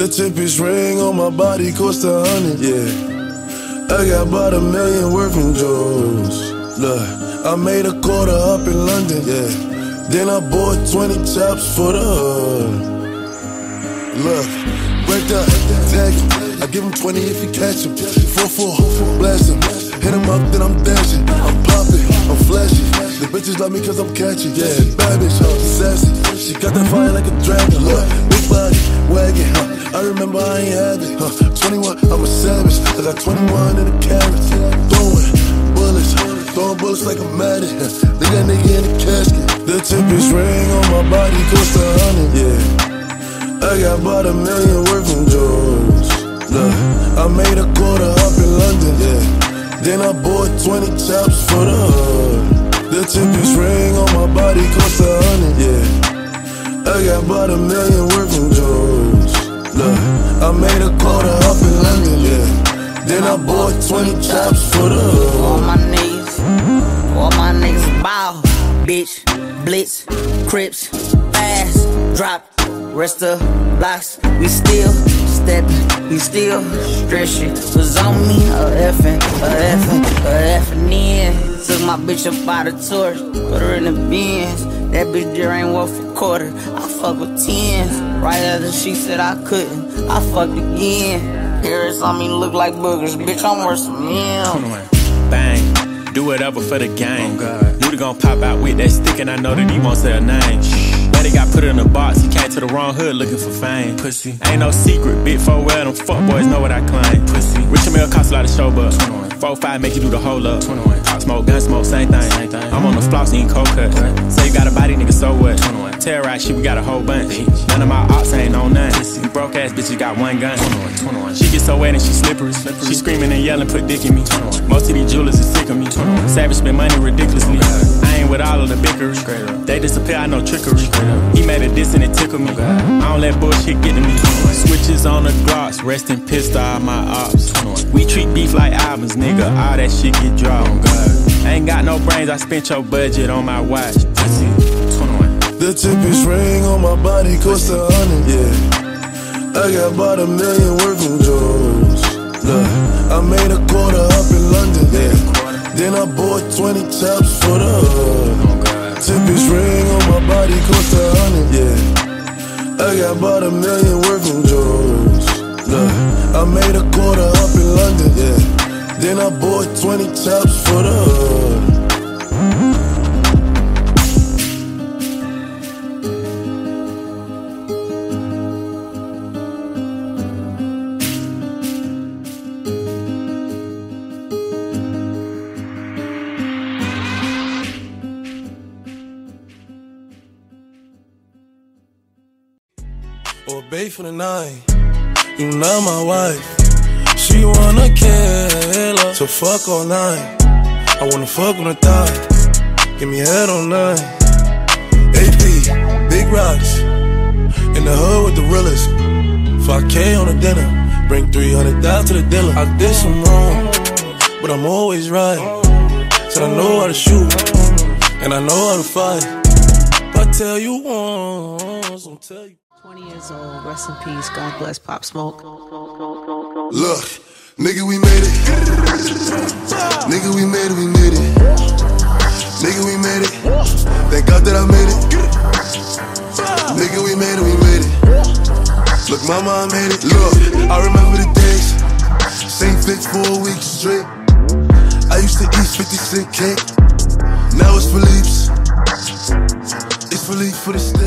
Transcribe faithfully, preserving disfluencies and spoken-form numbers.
The cheapest ring on my body cost a hundred, yeah. I got about a million worth in jewels. Look, I made a quarter up in London, yeah. Then I bought twenty chops for the hood. Look, break that, tag him. I give him twenty if he catch him. four four, blast him. Hit him up, then I'm dashing. I'm poppin', I'm flashy. The bitches love me cause I'm catchy, yeah. Bad bitch, huh, sassy. She got that fire like a dragon, look. Big body, wagon, huh. I remember I ain't had it, huh. twenty-one, I'm a savage. I got twenty-one in the carats. Throwin bullets, throwing bullets like I'm Madden. Leave that nigga in the casket. The cheapest ring on my body cost a hundred, yeah. I got about a million worth in jewels. Look, I made a quarter up in London, yeah. Then I bought twenty chops for the hood. The cheapest ring on my body cost a hundred, yeah. I got about a million worth in jewels. Look, I made a quarter up in London, yeah. Then I bought twenty chops for the hood. All my niggas, all my niggas bow, bitch, blitz, crips, fast, drop, rest of blocks, we still steppin', we still stretchin'. Was on me, a effin', a effin', a effin' in. Took my bitch up by the torch, put her in the bins. That bitch there ain't worth a quarter, I fuck with tens. Right after she said I couldn't, I fucked again. Carats on me look like boogers, bitch, I'm worth some meal. Bang, do whatever for the game. Oh, Luda gon' pop out with that stick and I know that he won't say a name. But he got put in a box, he came to the wrong hood looking for fame. Pussy, ain't no secret, big four well, them fuck boys know what I claim. Pussy, rich and meal cost a lot of show, but four five make you do the whole up. Pop smoke, gun smoke, same thing. Same thing. I'm on the floss, eating cold cut. Say you got a body, nigga, so what? Terrorize shit, we got a whole bunch. None of my ops ain't on none. You broke ass bitches got one gun. She get so wet and she slippery. She screaming and yelling, put dick in me. Most of these jewelers is sick of me. Savage spend money ridiculously. I ain't with all of the bickery. They disappear, I know trickery. He made a diss and it tickled me. I don't let bullshit get to me. Switches on the Glocks, resting pissed all my ops. We treat beef like albums, nigga. All that shit get drawn. I ain't got no brains, I spent your budget on my watch. The cheapest ring on my body cost a hundred, yeah. I got about a million worth in jewels. Look, I made a quarter up in London, yeah. Then I bought twenty chops for the hood. Cheapest ring on my body cost a hundred, yeah. I got about a million worth in jewels. Look, I made a quarter up in London, yeah. Then I bought twenty chops for the hood. Or babe for the nine, you not my wife. She wanna kill her, so fuck all night. I wanna fuck on the thigh, give me head on nine. A P, big rocks, in the hood with the realest. five K on the dinner, bring three hundred down to the dealer. I did some wrong, but I'm always right. Said I know how to shoot, and I know how to fight. If I tell you once, I'll tell you. twenty years old, rest in peace, God bless Pop Smoke. Look, nigga, we made it. Nigga, we made it, we made it. Nigga, we made it. Thank God that I made it. Nigga, we made it, we made it. Look, mama, I made it. Look, I remember the days. Same fix for a week straight. I used to eat fifty cent cake. Now it's Philippe's. It's Philippe for the steak.